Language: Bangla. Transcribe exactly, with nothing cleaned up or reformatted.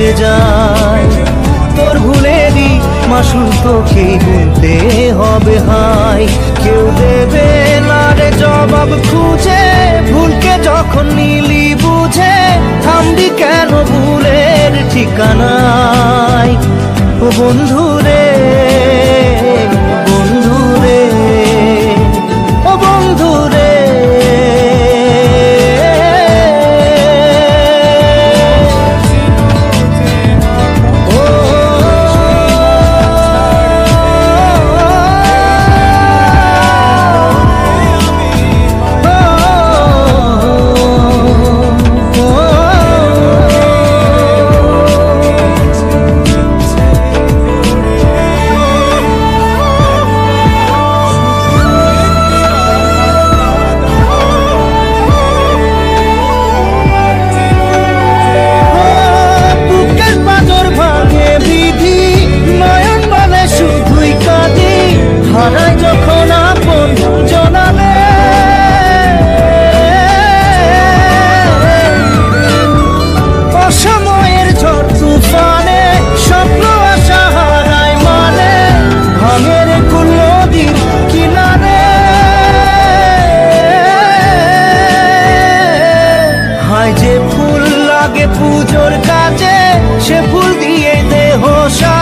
ভুলে যায়। তোর ভুলেরই মাসুল তোকেই গুনতে হবে হাই। কেউ দেবে না রে জবাব খুঁজে, ভুলকে যখন নিলি বুঝে থামবি কেন ভুলের ঠিকানায়। ও বন্ধু রে বন্ধু রে ও বন্ধু রে পুজোর কাছে সে ফুল দিয়ে দেহ